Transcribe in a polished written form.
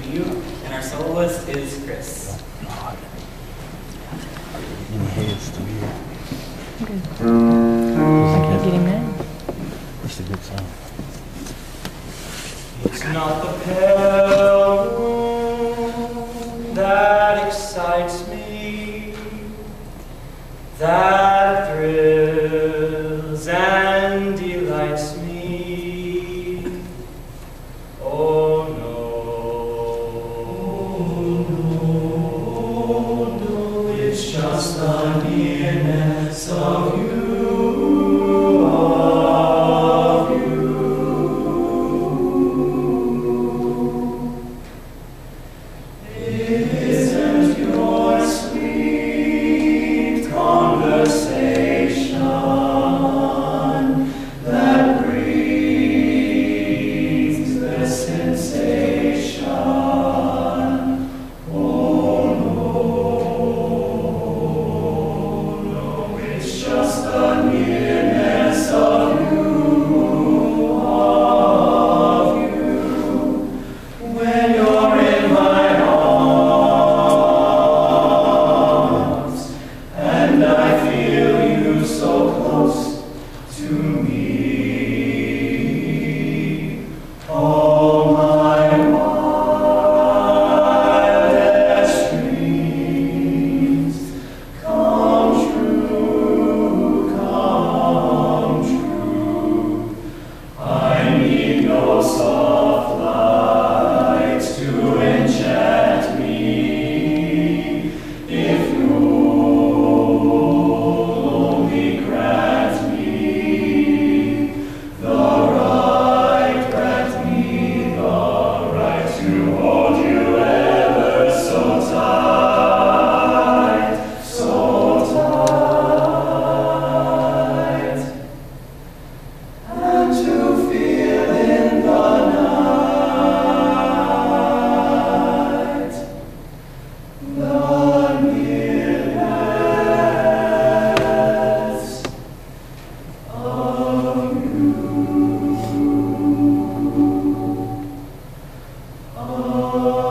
you, and our soloist is Chris. In heads to here. Good. I keep getting mad. It's a good song. It's not the pale moon that excites me, that thrills and delights me. Oh no, it's just the nearness of you. Oh